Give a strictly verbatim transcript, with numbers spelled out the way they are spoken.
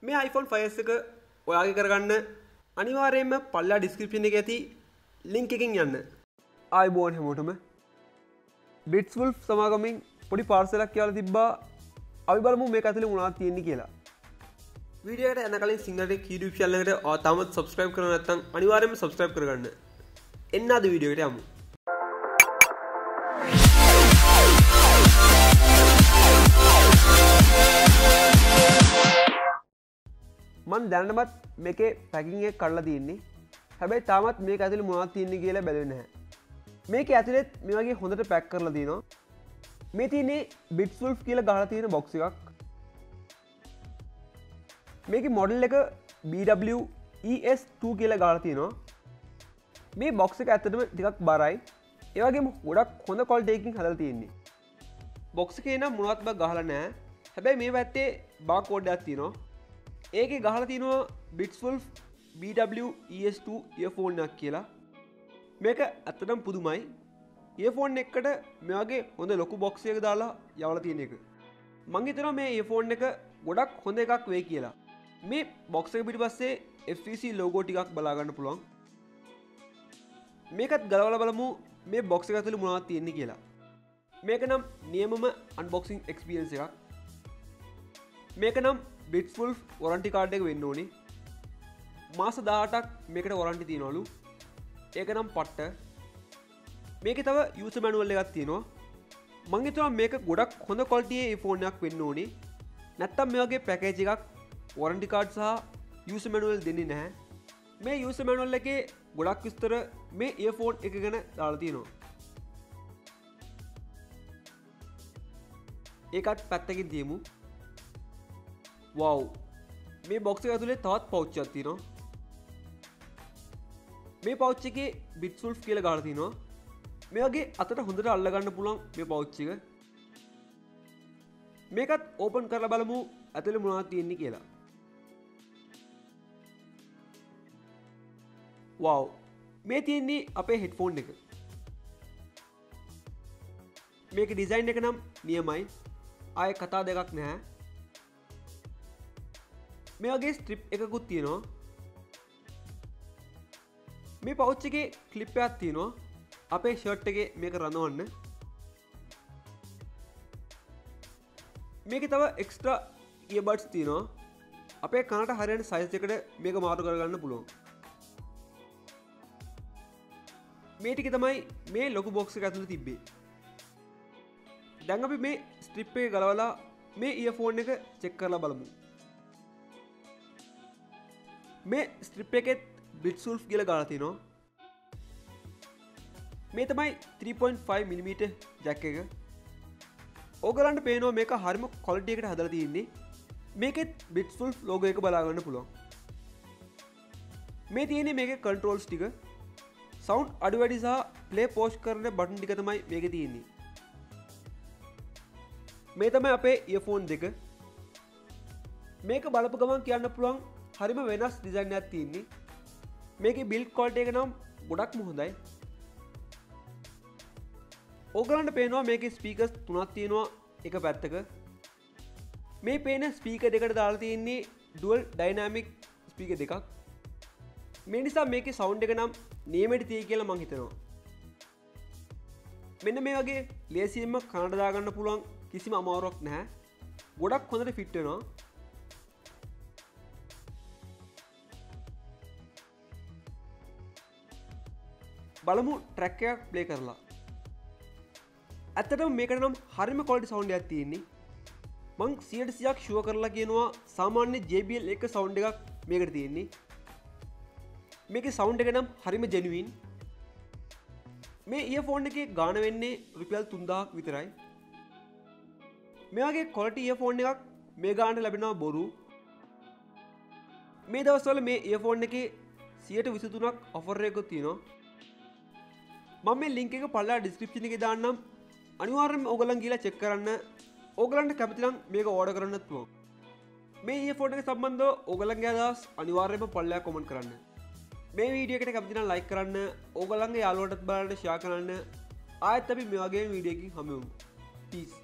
මේ iPhone five S එක ඔයාගේ කරගන්න අනිවාර්යයෙන්ම පල්ලා ඩිස්ක්‍රිප්ෂන් එකේ ඇති ලින්ක් එකකින් යන්න. ආයිබෝන් හැමෝටම Bits Wolf සමාගමෙන් පොඩි පාර්සලයක් කියලා තිබ්බා. අපි බලමු මේක ඇතුලේ මොනවද තියෙන්නේ කියලා. වීඩියෝ එකට යන කලින් සිංහලට YouTube channel එකට ඔයා තාමත් subscribe කරලා නැත්නම් අනිවාර්යයෙන්ම subscribe කරගන්න. එන්න අද වීඩියෝ එකට යමු. මම දැනටමත් මේකේ පැකිං එක කඩලා තියෙන්නේ. හැබැයි තාමත් මේක ඇතුලේ මොනවද තියෙන්නේ කියලා බැලුවේ නැහැ. මේකේ ඇතුලේ මේ වගේ හොඳට පැක් කරලා තියෙනවා. මේ තියෙන්නේ Bits Wolf කියලා ගහලා තියෙන බොක්ස් එකක්. මේකේ මොඩල් එක B W E S two කියලා ගහලා තියෙනවා. මේ බොක්ස් එක ඇත්තටම ටිකක් බරයි. ඒ වගේම ගොඩක් හොඳ ක්වොලිටි එකකින් හදලා තියෙන්නේ. බොක්ස් එකේ නම් මොනවත්ම ගහලා නැහැ. හැබැයි මේ පැත්තේ බාර්කෝඩ් එකක් තියෙනවා. ඒකේ ගහලා තියෙනවා Bits Wolf B W E S two earphone එකක් කියලා. මේක ඇත්තටම පුදුමයි. earphone එකකට මේ වගේ හොඳ ලොකු box එකක දාලා යවලා තියෙන එක. මං හිතනවා මේ earphone එක ගොඩක් හොඳ එකක් වෙයි කියලා. මේ box එක පිටිපස්සේ F C C logo ටිකක් බලා ගන්න පුළුවන්. මේකත් ගලවලා බලමු මේ box එක ඇතුලේ මොනවද තියෙන්නේ කියලා. මේක නම් නියමම unboxing experience එකක්. මේක නම් Bits Wolf warranty card එක වෙන්න ඕනේ. මාස දහඅටක් මේකට warranty තියනවලු. ඒක නම් පට්ට. මේකේ තව user manual එකක් තියෙනවා. මං හිතනවා මේක ගොඩක් හොඳ quality එකේ phone එකක් වෙන්න ඕනේ. නැත්තම් මේ වගේ package එකක් warranty card සහ user manual දෙන්නේ නැහැ. මේ user manual එකේ ගොඩක් විස්තර මේ earphone එක ගැන දාලා තියෙනවා. ඒකත් පැත්තකින් තියමු. wow මේ box එක ඇතුලේ තවත් pouch එකක් තියෙනවා. මේ pouch එකේ Bits Wolf කියලා ගහලා තිනවා. මේ වගේ අතට හොඳට අල්ල ගන්න පුළුවන් මේ pouch එක. මේකත් open කරලා බලමු ඇතුලේ මොනවද තියෙන්නේ කියලා. wow මේ තියෙන්නේ අපේ headphone එක. මේකේ design එක නම් නියමයි. ආයේ කතා දෙකක් නැහැ. මේ වගේ ස්ට්‍රිප් එකකුත් තියෙනවා. මේ පවුච් එකේ ක්ලිප් එකක් තියෙනවා. අපේ ෂර්ට් එකේ මේක රඳවන්න. මේකේ තව එක්ස්ට්‍රා ඉයර්බඩ්ස් තියෙනවා. අපේ කනට හරියන සයිස් එකට මේක මාරු කරගන්න පුළුවන්. මේ ටික තමයි මේ ලොකු බොක්ස් එක ඇතුලේ තිබ්බේ. දැන් අපි මේ ස්ට්‍රිප් එක ගලවලා මේ ඉයර්ෆෝන් එක චෙක් කරලා බලමු. මේ ස්ට්‍රිප් එකෙත් Bits Wolf කියලා ගාලා තිනවා. මේ තමයි three point five millimeter jack එක. ඕගලන්ට පේනවා මේක හරිම quality එකට හදලා තියෙන්නේ. මේකෙත් Bits Wolf logo එක බලා ගන්න පුළුවන්. මේ තියෙන්නේ මේකේ controls ටික. sound අඩු වැඩි සහ play pause කරන බටන් ටික තමයි මේකේ තියෙන්නේ. මේ තමයි අපේ earphone දෙක. මේක බලපු ගමන් කියන්න පුළුවන් හරිම වෙනස් ඩිසයින් එකක් තියෙන්නේ. මේකේ බිල්ඩ් ක්වොලිටි එක නම් ගොඩක්ම හොඳයි. ඕගලන්ට පේනවා මේකේ ස්පීකර්ස් තුනක් තියෙනවා එක පැත්තක. මේ පේන ස්පීකර් දෙකට දාලා තියෙන්නේ ඩුවල් ඩයිනමික් ස්පීකර් දෙකක්. මේ නිසා මේකේ සවුන්ඩ් එක නම් නියමෙට තියෙයි කියලා මං හිතනවා. මෙන්න මේ වගේ ලේසියෙන්ම කනට දාගන්න පුළුවන් කිසිම අමාරුවක් නැහැ. ගොඩක් හොඳට ෆිට වෙනවා. බලමු ට්‍රැක් එකක් ප්ලේ කරලා. ඇත්තටම මේකට නම් හරිම ක්වොලිටි සවුන්ඩ් එකක් තියෙන්නේ. මං one hundred percent ෂුවර් කරලා කියනවා සාමාන්‍ය J B L එක සවුන්ඩ් එකක් මේකට තියෙන්නේ. මේකේ සවුන්ඩ් එක නම් හරිම ජෙනුයින්. මේ ඉයර්ෆෝන් එකේ ගාණ වෙන්නේ රුපියල් තුන් දහසක් විතරයි. මේ වගේ ක්වොලිටි ඉයර්ෆෝන් එකක් මේ ගාණට ලැබෙනවා බොරු. මේ දවස්වල මේ ඉයර්ෆෝන් එකේ one hundred twenty-three ක් ඔෆර් එකක් තියෙනවා. මම මේ ලින්ක් එක පල්ලා ඩිස්ක්‍රිප්ෂන් එකේ දාන්නම්. අනිවාර්යෙන්ම ඕගලන් ගිහලා චෙක් කරන්න. ඕගලන්ට කැමති නම් මේක ඕඩර් කරන්නත් පුළුවන්. මේ ඉයර්ෆෝන් එක සම්බන්ධව ඕගලන්ගේ අදහස් අනිවාර්යෙන්ම පල්ලා කමෙන්ට් කරන්න. මේ වීඩියෝ එකට කැමති නම් ලයික් කරන්න. ඕගලන්ගේ යාළුවන්ටත් බලන්න ෂෙයා කරන්න. ආයෙත් අපි මේ වගේ වීඩියෝ එකකින් හමු වෙමු. Peace.